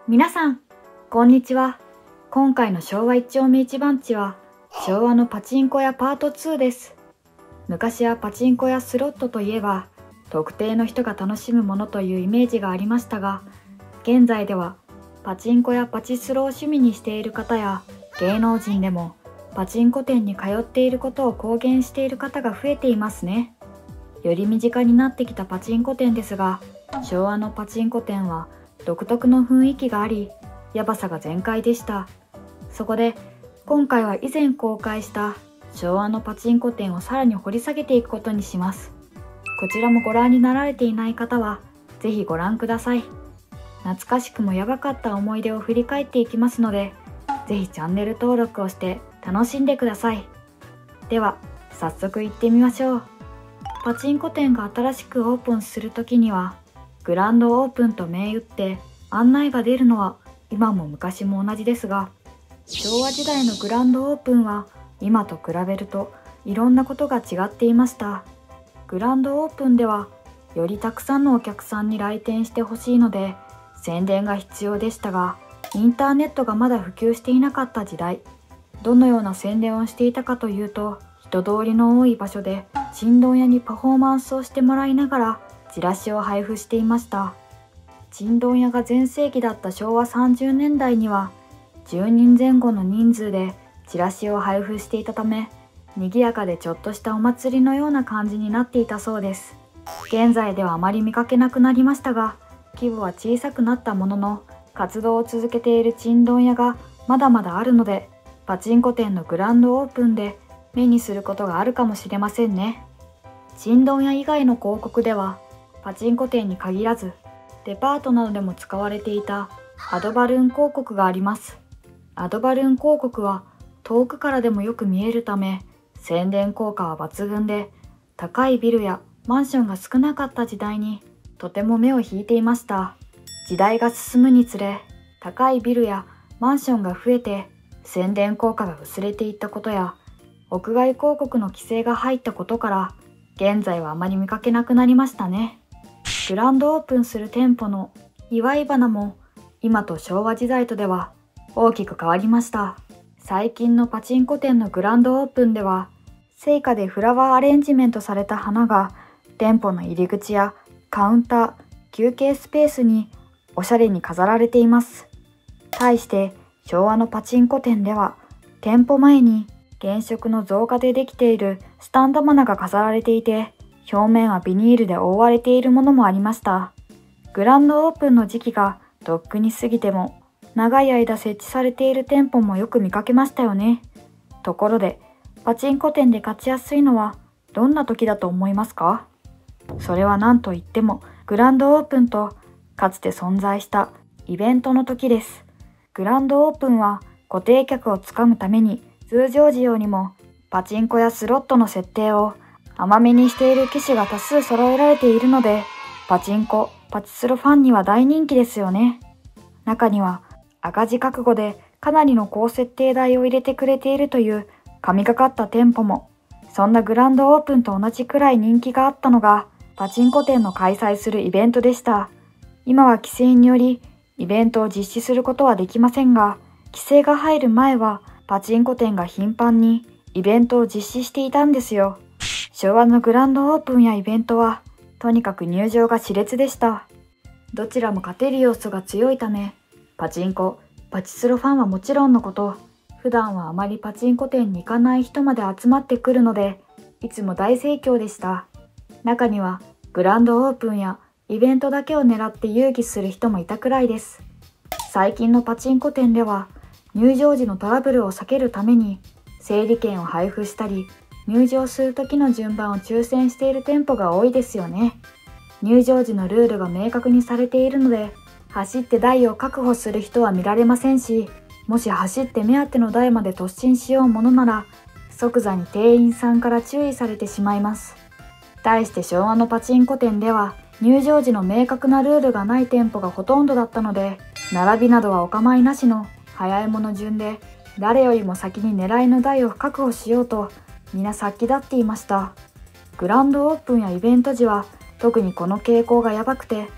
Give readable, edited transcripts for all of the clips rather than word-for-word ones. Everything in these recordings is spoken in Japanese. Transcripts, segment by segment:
皆さん、こんにちは。今回の昭和一丁目一番地は、昭和のパチンコ屋パート2です。昔はパチンコやスロットといえば、特定の人が楽しむものというイメージがありましたが、現在ではパチンコやパチスロを趣味にしている方や芸能人でもパチンコ店に通っていることを公言している方が増えていますね。より身近になってきたパチンコ店ですが、昭和のパチンコ店は独特の雰囲気があり、やばさが全開でした。そこで今回は以前公開した昭和のパチンコ店をさらに掘り下げていくことにします。こちらもご覧になられていない方はぜひご覧ください。懐かしくもやばかった思い出を振り返っていきますので、ぜひチャンネル登録をして楽しんでください。では早速行ってみましょう。パチンコ店が新しくオープンするときにはグランドオープンと銘打って案内が出るのは今も昔も同じですが、昭和時代のグランドオープンは今と比べるといろんなことが違っていました。グランドオープンではよりたくさんのお客さんに来店してほしいので宣伝が必要でしたが、インターネットがまだ普及していなかった時代、どのような宣伝をしていたかというと、人通りの多い場所でチンドン屋にパフォーマンスをしてもらいながらチラシを配布していました。チンドン屋が全盛期だった昭和30年代には10人前後の人数でチラシを配布していたため、賑やかでちょっとしたお祭りのような感じになっていたそうです。現在ではあまり見かけなくなりましたが、規模は小さくなったものの活動を続けているチンドン屋がまだまだあるので、パチンコ店のグランドオープンで目にすることがあるかもしれませんね。チンドン屋以外の広告ではパチンコ店に限らずデパートなどでも使われていたアドバルーン広告があります。アドバルーン広告は遠くからでもよく見えるため宣伝効果は抜群で、高いビルやマンションが少なかった時代にとても目を引いていました。時代が進むにつれ高いビルやマンションが増えて宣伝効果が薄れていったことや、屋外広告の規制が入ったことから現在はあまり見かけなくなりましたね。グランドオープンする店舗の祝い花も今と昭和時代とでは大きく変わりました。最近のパチンコ店のグランドオープンでは生花でフラワーアレンジメントされた花が店舗の入り口やカウンター、休憩スペースにおしゃれに飾られています。対して昭和のパチンコ店では店舗前に原色の造花でできているスタンド花が飾られていて、表面はビニールで覆われているものもありました。グランドオープンの時期がとっくに過ぎても長い間設置されている店舗もよく見かけましたよね。ところでパチンコ店で勝ちやすいのはどんな時だと思いますか？それは何と言ってもグランドオープンとかつて存在したイベントの時です。グランドオープンは固定客をつかむために通常時よりもパチンコやスロットの設定を甘めにしている機種が多数揃えられているので、パチンコ、パチスロファンには大人気ですよね。中には赤字覚悟でかなりの高設定代を入れてくれているという神がかった店舗も。そんなグランドオープンと同じくらい人気があったのがパチンコ店の開催するイベントでした。今は規制によりイベントを実施することはできませんが、規制が入る前はパチンコ店が頻繁にイベントを実施していたんですよ。昭和のグランドオープンやイベントはとにかく入場が熾烈でした。どちらも勝てる要素が強いため、パチンコ、パチスロファンはもちろんのこと、普段はあまりパチンコ店に行かない人まで集まってくるので、いつも大盛況でした。中にはグランドオープンやイベントだけを狙って遊戯する人もいたくらいです。最近のパチンコ店では入場時のトラブルを避けるために整理券を配布したり、入場する時の順番を抽選している店舗が多いですよね。入場時のルールが明確にされているので、走って台を確保する人は見られませんし、もし走って目当ての台まで突進しようものなら、即座に店員さんから注意されてしまいます。対して昭和のパチンコ店では、入場時の明確なルールがない店舗がほとんどだったので、並びなどはお構いなしの早いもの順で、誰よりも先に狙いの台を確保しようと、皆殺気立っていました。グランドオープンやイベント時は特にこの傾向がやばくて、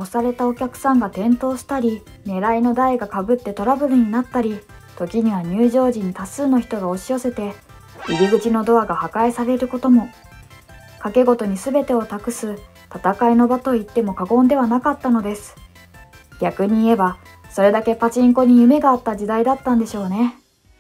押されたお客さんが転倒したり、狙いの台がかぶってトラブルになったり、時には入場時に多数の人が押し寄せて入り口のドアが破壊されることも。賭け事に全てを託す戦いの場と言っても過言ではなかったのです。逆に言えば、それだけパチンコに夢があった時代だったんでしょうね。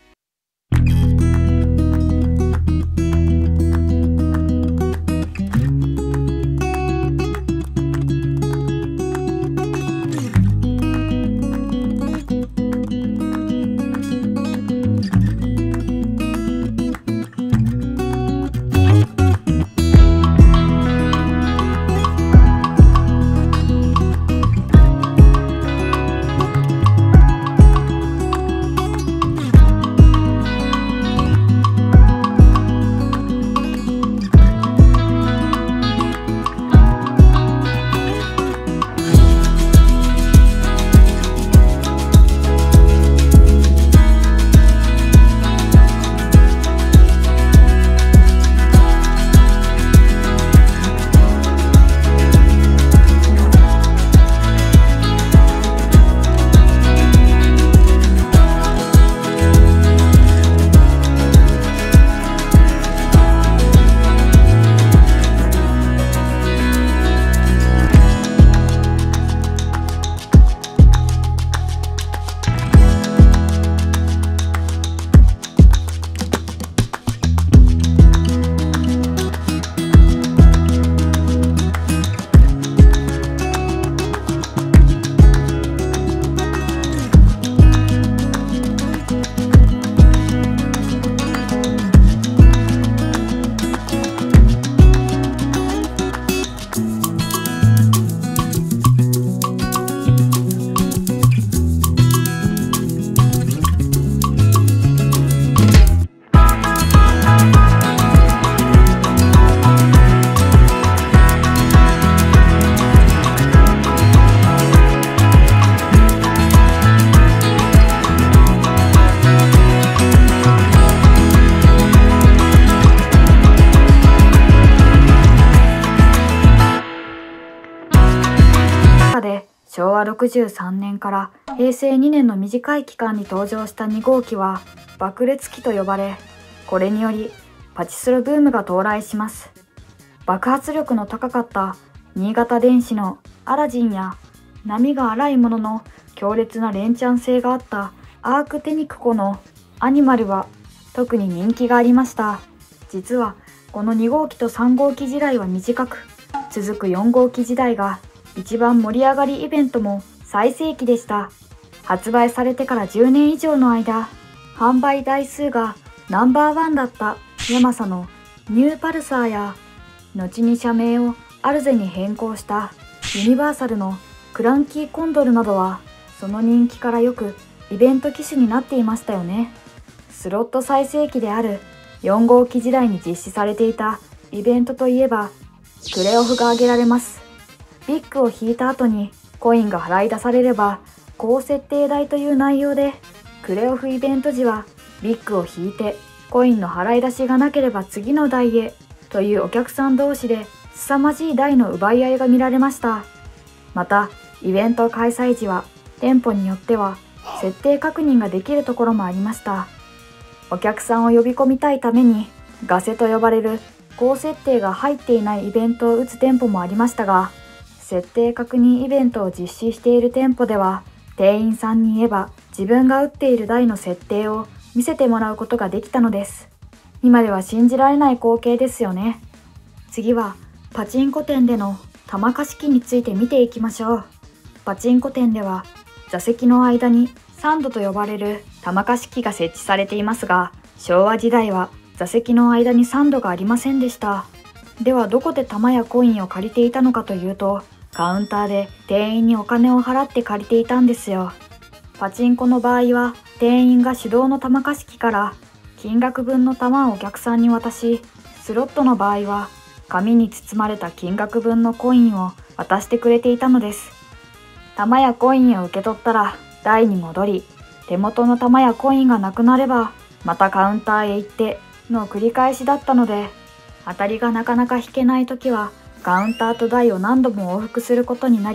昭和63年から平成2年の短い期間に登場した2号機は爆裂機と呼ばれ、これによりパチスロブームが到来します。爆発力の高かった新潟電子のアラジンや波が荒いものの強烈な連チャン性があったアークテニクコのアニマルは特に人気がありました。実はこの2号機と3号機時代は短く、続く4号機時代が一番盛り上がりイベントも最盛期でした。発売されてから10年以上の間、販売台数がナンバーワンだったヤマサのニューパルサーや、後に社名をアルゼに変更したユニバーサルのクランキーコンドルなどは、その人気からよくイベント機種になっていましたよね。スロット最盛期である4号機時代に実施されていたイベントといえば、クレオフが挙げられます。ビッグを引いた後にコインが払い出されれば高設定代という内容で、クレオフイベント時はビッグを引いてコインの払い出しがなければ次の台へというお客さん同士で凄まじい台の奪い合いが見られました。またイベント開催時は店舗によっては設定確認ができるところもありました。お客さんを呼び込みたいためにガセと呼ばれる高設定が入っていないイベントを打つ店舗もありましたが、設定確認イベントを実施している店舗では店員さんに言えば自分が打っている台の設定を見せてもらうことができたのです。今では信じられない光景ですよね。次はパチンコ店での玉貸し機について見ていきましょう。パチンコ店では座席の間にサンドと呼ばれる玉貸し機が設置されていますが、昭和時代は座席の間にサンドがありませんでした。ではどこで玉やコインを借りていたのかというと、カウンターで店員にお金を払って借りていたんですよ。パチンコの場合は店員が手動の玉貸し機から金額分の玉をお客さんに渡し、スロットの場合は紙に包まれた金額分のコインを渡してくれていたのです。玉やコインを受け取ったら台に戻り、手元の玉やコインがなくなればまたカウンターへ行っての繰り返しだったので、当たりがなかなか引けないときはカウンターと台を何度も往復することになり、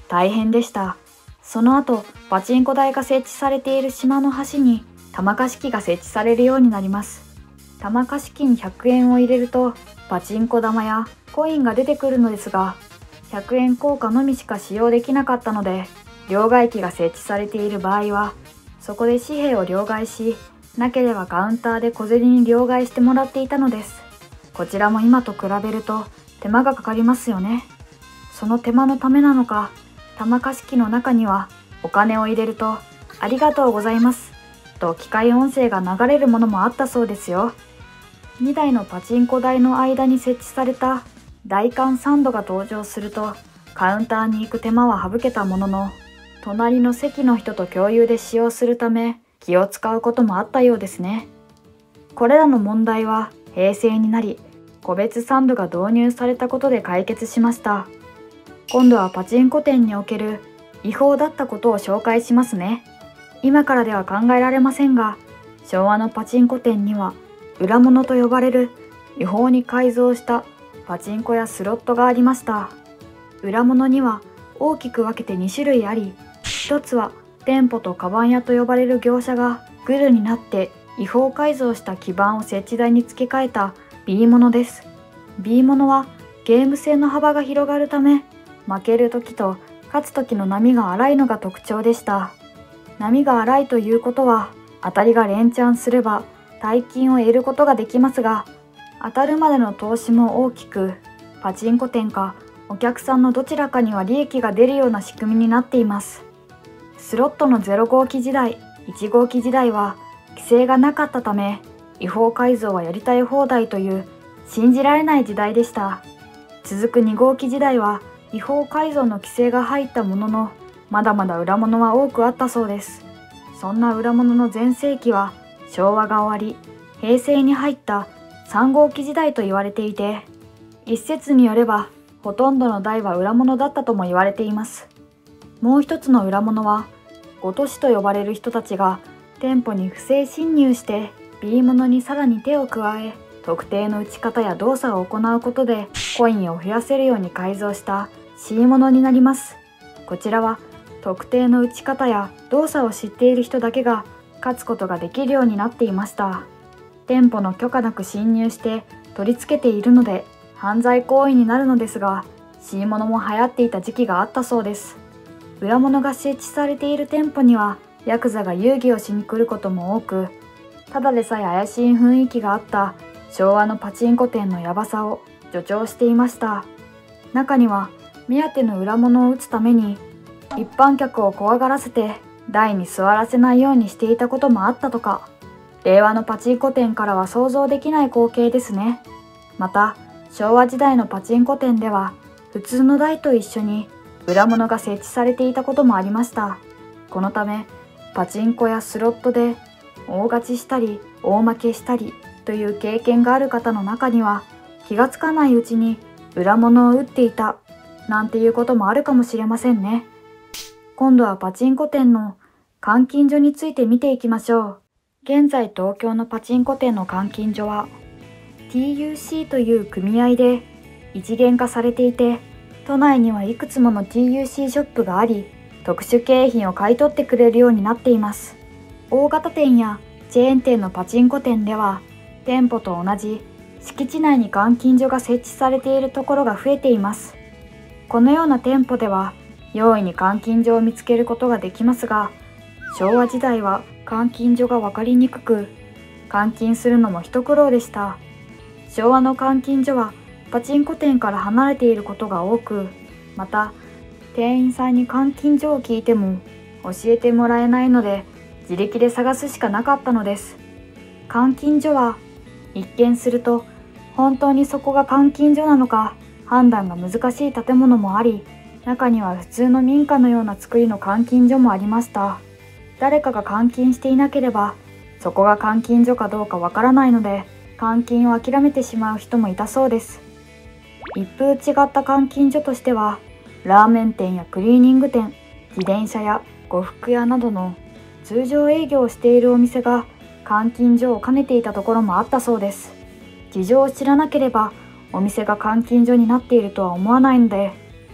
大変でした。その後、パチンコ台が設置されている島の端に玉貸し機が設置されるようになります。玉貸し機に100円を入れるとパチンコ玉やコインが出てくるのですが、100円硬貨のみしか使用できなかったので、両替機が設置されている場合は、そこで紙幣を両替し、なければカウンターで小銭に両替してもらっていたのです。こちらも今と比べると手間がかかりますよね。その手間のためなのか、玉貸し機の中にはお金を入れるとありがとうございますと機械音声が流れるものもあったそうですよ。2台のパチンコ台の間に設置された大観サンドが登場すると、カウンターに行く手間は省けたものの、隣の席の人と共有で使用するため気を使うこともあったようですね。これらの問題は平成になり、個別サンドが導入されたことで解決しました。今度はパチンコ店における違法だったことを紹介しますね。今からでは考えられませんが、昭和のパチンコ店には裏物と呼ばれる違法に改造したパチンコやスロットがありました。裏物には大きく分けて2種類あり、一つは店舗とカバン屋と呼ばれる業者がグルになって違法改造した基板を設置台に付け替えた B 物です。B 物はゲーム性の幅が広がるため、負ける時と勝つ時の波が荒いのが特徴でした。波が荒いということは、当たりが連チャンすれば大金を得ることができますが、当たるまでの投資も大きく、パチンコ店かお客さんのどちらかには利益が出るような仕組みになっています。スロットの0号機時代、1号機時代は規制がなかったため、違法改造はやりたい放題という信じられない時代でした。続く2号機時代は違法改造の規制が入ったものの、まだまだ裏物は多くあったそうです。そんな裏物の全盛期は昭和が終わり、平成に入った3号機時代と言われていて、一説によればほとんどの台は裏物だったとも言われています。もう一つの裏物は、ごとしと呼ばれる人たちが店舗に不正侵入して B 物にさらに手を加え、特定の打ち方や動作を行うことでコインを増やせるように改造した C 物になります。こちらは特定の打ち方や動作を知っている人だけが勝つことができるようになっていました。店舗の許可なく侵入して取り付けているので犯罪行為になるのですが、C 物も流行っていた時期があったそうです。裏物が設置されている店舗にはヤクザが遊戯をしに来ることも多く、ただでさえ怪しい雰囲気があった昭和のパチンコ店のヤバさを助長していました。中には目当ての裏物を打つために一般客を怖がらせて台に座らせないようにしていたこともあったとか。令和のパチンコ店からは想像できない光景ですね。また昭和時代のパチンコ店では普通の台と一緒に裏物が設置されていたこともありました。このためパチンコやスロットで大勝ちしたり大負けしたりという経験がある方の中には、気がつかないうちに裏物を打っていたなんていうこともあるかもしれませんね。今度はパチンコ店の監禁所について見ていきましょう。現在東京のパチンコ店の監禁所は TUC という組合で一元化されていて、都内にはいくつもの TUC ショップがあり、特殊景品を買い取ってくれるようになっています。大型店やチェーン店のパチンコ店では、店舗と同じ敷地内に監禁所が設置されているところが増えています。このような店舗では容易に監禁所を見つけることができますが、昭和時代は監禁所が分かりにくく、監禁するのも一苦労でした。昭和の監禁所はパチンコ店から離れていることが多く、また店員さんに監禁所を聞いても教えてもらえないので、自力で探すしかなかったのです。監禁所は一見すると本当にそこが監禁所なのか判断が難しい建物もあり、中には普通の民家のような作りの監禁所もありました。誰かが監禁していなければそこが監禁所かどうかわからないので、監禁を諦めてしまう人もいたそうです。一風違った監禁所としては、ラーメン店やクリーニング店、自転車屋、呉服屋などの通常営業をしているお店が監禁所を兼ねていたところもあったそうです。事情を知らなければお店が監禁所になっているとは思わないので、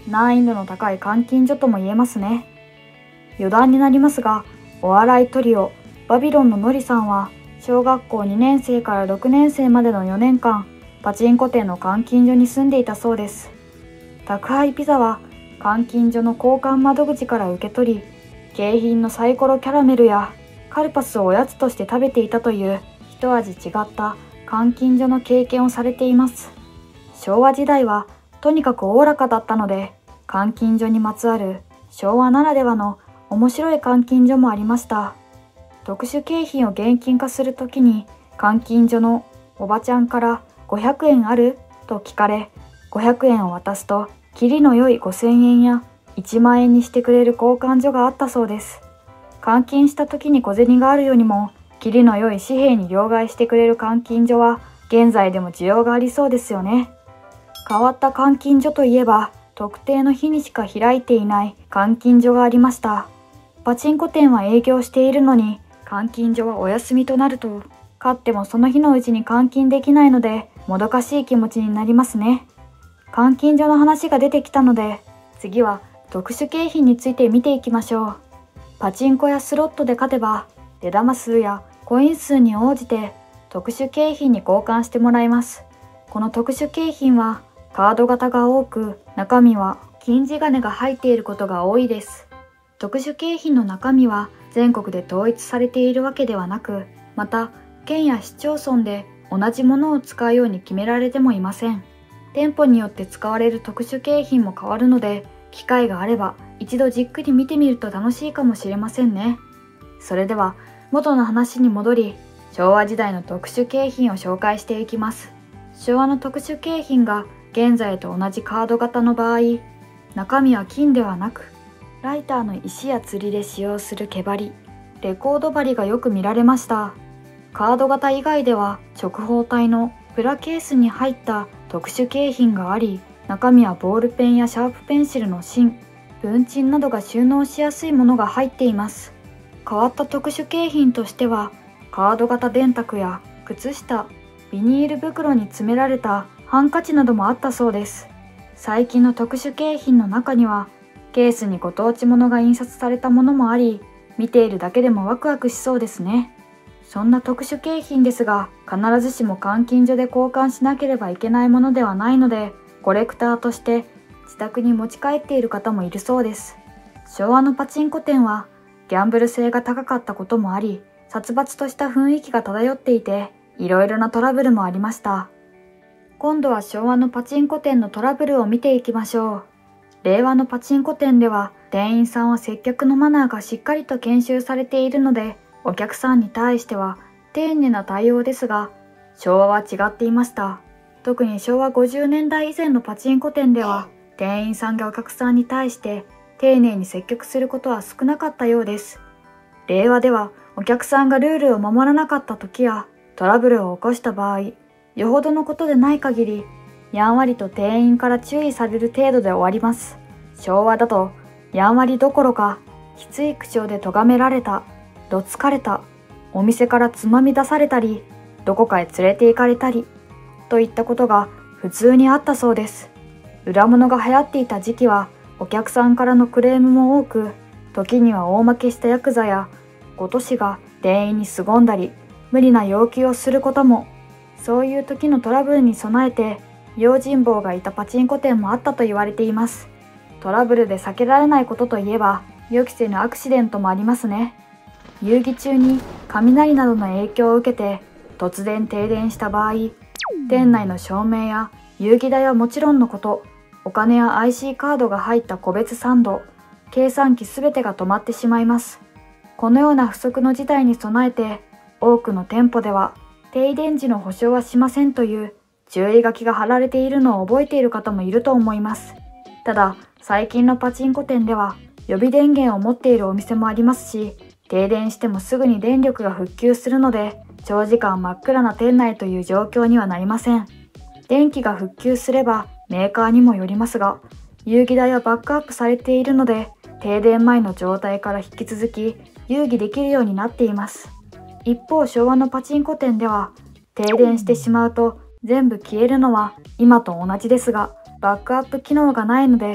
難易度の高い監禁所とも言えますね。余談になりますが、お笑いトリオバビロンののりさんは小学校2年生から6年生までの4年間、パチンコ店の監禁所に住んでいたそうです。宅配ピザは監禁所の交換窓口から受け取り、景品のサイコロキャラメルやカルパスをおやつとして食べていたという一味違った監禁所の経験をされています。昭和時代はとにかくおおらかだったので、監禁所にまつわる昭和ならではの面白い監禁所もありました。特殊景品を現金化するときに監禁所のおばちゃんから500円あると聞かれ、500円を渡すとキリの良い5000円や1万円にしてくれる交換所があったそうです。監禁した時に小銭があるようにも、キリの良い紙幣に両替してくれる監禁所は現在でも需要がありそうですよね。変わった監禁所といえば、特定の日にしか開いていない監禁所がありました。パチンコ店は営業しているのに、監禁所はお休みとなると、勝ってもその日のうちに監禁できないので、もどかしい気持ちになりますね。監禁所の話が出てきたので、次は特殊景品について見ていきましょう。パチンコやスロットで勝てば、出玉数やコイン数に応じて特殊景品に交換してもらいます。この特殊景品はカード型が多く、中身は金地金が入っていることが多いです。特殊景品の中身は全国で統一されているわけではなく、また県や市町村で同じものを使うように決められてもいません。店舗によって使われる特殊景品も変わるので、機会があれば一度じっくり見てみると楽しいかもしれませんね。それでは元の話に戻り、昭和時代の特殊景品を紹介していきます。昭和の特殊景品が現在と同じカード型の場合、中身は金ではなく、ライターの石や釣りで使用する毛針、レコード針がよく見られました。カード型以外では直方体のプラケースに入った特殊景品があり、中身はボールペンやシャープペンシルの芯、文鎮などが収納しやすいものが入っています。変わった特殊景品としては、カード型電卓や靴下、ビニール袋に詰められたハンカチなどもあったそうです。最近の特殊景品の中には、ケースにご当地ものが印刷されたものもあり、見ているだけでもワクワクしそうですね。そんな特殊景品ですが、必ずしも監禁所で交換しなければいけないものではないので、コレクターとして自宅に持ち帰っている方もいるそうです。昭和のパチンコ店はギャンブル性が高かったこともあり、殺伐とした雰囲気が漂っていて、いろいろなトラブルもありました。今度は昭和のパチンコ店のトラブルを見ていきましょう。令和のパチンコ店では店員さんは接客のマナーがしっかりと研修されているので、お客さんに対しては丁寧な対応ですが、昭和は違っていました。特に昭和50年代以前のパチンコ店では、店員さんがお客さんに対して丁寧に接客することは少なかったようです。令和ではお客さんがルールを守らなかった時やトラブルを起こした場合、よほどのことでない限り、やんわりと店員から注意される程度で終わります。昭和だと、やんわりどころか、きつい口調で咎められた、どつかれた、お店からつまみ出されたり、どこかへ連れて行かれたり、といったことが普通にあったそうです。裏物が流行っていた時期は、お客さんからのクレームも多く、時には大負けしたヤクザや、ごとしが店員に凄んだり、無理な要求をすることも、そういう時のトラブルに備えて、用心棒がいたパチンコ店もあったと言われています。トラブルで避けられないことといえば、予期せぬアクシデントもありますね。遊戯中に雷などの影響を受けて突然停電した場合、店内の照明や遊戯台はもちろんのこと、お金や IC カードが入った個別サンド、計算機すべてが止まってしまいます。このような不測の事態に備えて、多くの店舗では停電時の保証はしませんという注意書きが貼られているのを覚えている方もいると思います。ただ、最近のパチンコ店では予備電源を持っているお店もありますし、停電してもすぐに電力が復旧するので、長時間真っ暗な店内という状況にはなりません。電気が復旧すればメーカーにもよりますが、遊戯台はバックアップされているので、停電前の状態から引き続き遊戯できるようになっています。一方、昭和のパチンコ店では、停電してしまうと全部消えるのは今と同じですが、バックアップ機能がないので、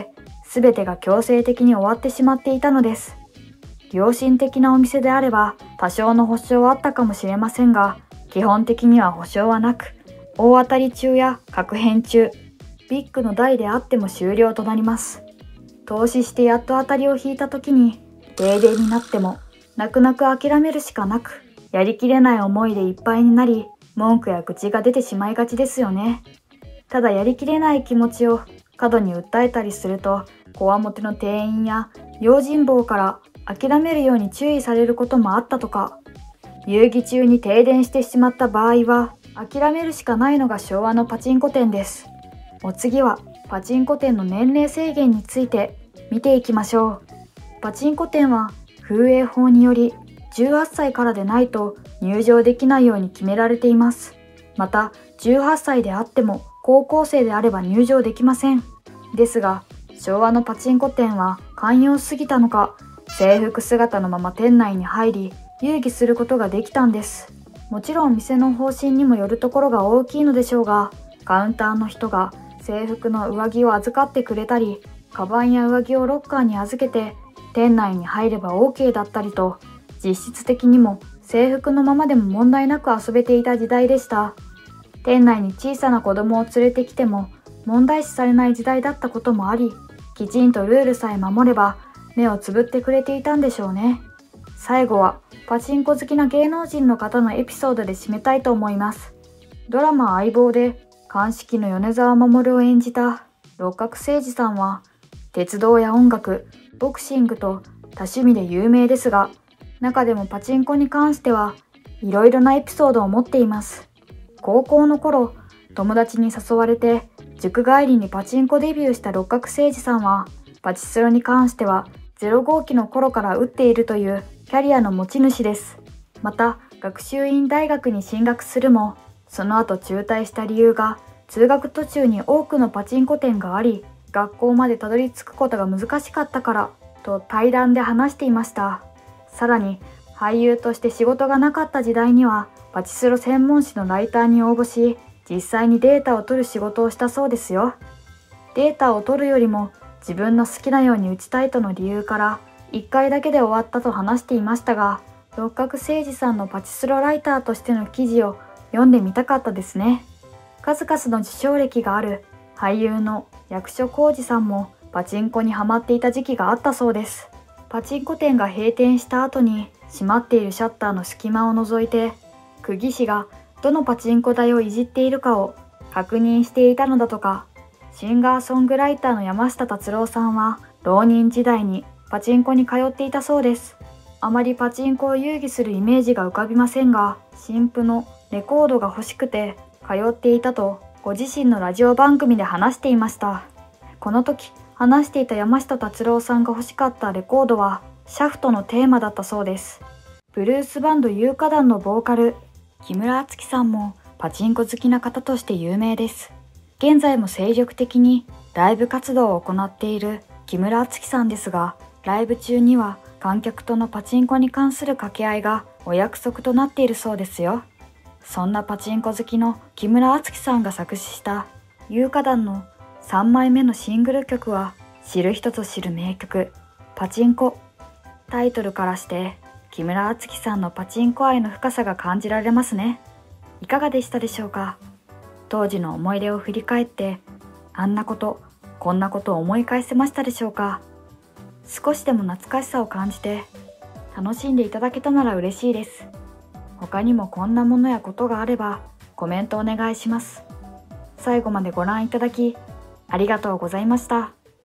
すべてが強制的に終わってしまっていたのです。良心的なお店であれば多少の保証はあったかもしれませんが、基本的には保証はなく、大当たり中や確変中、ビッグの台であっても終了となります。投資してやっと当たりを引いた時に、停電になっても泣く泣く諦めるしかなく、やりきれない思いでいっぱいになり、文句や愚痴が出てしまいがちですよね。ただやりきれない気持ちを過度に訴えたりすると、こわもての店員や用心棒から諦めるように注意されることもあったとか。遊戯中に停電してしまった場合は、諦めるしかないのが昭和のパチンコ店です。お次は、パチンコ店の年齢制限について見ていきましょう。パチンコ店は風営法により18歳からでないと入場できないように決められています。また、18歳であっても高校生であれば入場できません。ですが、昭和のパチンコ店は寛容すぎたのか、制服姿のまま店内に入り、遊戯することができたんです。もちろん店の方針にもよるところが大きいのでしょうが、カウンターの人が制服の上着を預かってくれたり、カバンや上着をロッカーに預けて店内に入れば OK だったりと、実質的にも制服のままでも問題なく遊べていた時代でした。店内に小さな子供を連れてきても問題視されない時代だったこともあり、きちんとルールさえ守れば目をつぶってくれていたんでしょうね。最後はパチンコ好きな芸能人の方のエピソードで締めたいと思います。ドラマ相棒で鑑識の米沢守を演じた六角誠児さんは、鉄道や音楽、ボクシングと多趣味で有名ですが、中でもパチンコに関してはいろいろなエピソードを持っています。高校の頃、友達に誘われて塾帰りにパチンコデビューした六角誠児さんは、パチスロに関しては0号機の頃から打っているというキャリアの持ち主です。また、学習院大学に進学するも、その後中退した理由が、通学途中に多くのパチンコ店があり、学校までたどり着くことが難しかったから、と対談で話していました。さらに、俳優として仕事がなかった時代には、パチスロ専門誌のライターに応募し、実際にデータを取る仕事をしたそうですよ。データを取るよりも、自分の好きなように打ちたいとの理由から、1回だけで終わったと話していましたが、六角誠児さんのパチスロライターとしての記事を読んでみたかったですね。数々の受賞歴がある俳優の役所広司さんもパチンコにハマっていた時期があったそうです。パチンコ店が閉店した後に閉まっているシャッターの隙間を覗いて、釘師がどのパチンコ台をいじっているかを確認していたのだとか。シンガーソングライターの山下達郎さんは浪人時代にパチンコに通っていたそうです。あまりパチンコを遊戯するイメージが浮かびませんが、新譜のレコードが欲しくて通っていたとご自身のラジオ番組で話していました。この時話していた山下達郎さんが欲しかったレコードはシャフトのテーマだったそうです。ブルースバンド有歌団のボーカル木村敦樹さんもパチンコ好きな方として有名です。現在も精力的にライブ活動を行っている木村敦樹さんですが、ライブ中には観客とのパチンコに関する掛け合いがお約束となっているそうですよ。そんなパチンコ好きの木村敦樹さんが作詞した有歌団の3枚目のシングル曲は知る人ぞ知る名曲パチンコ。タイトルからして木村敦樹さんのパチンコ愛の深さが感じられますね。いかがでしたでしょうか。当時の思い出を振り返ってあんなことこんなことを思い返せましたでしょうか。少しでも懐かしさを感じて楽しんでいただけたなら嬉しいです。他にもこんなものやことがあればコメントお願いします。最後までご覧いただきありがとうございました。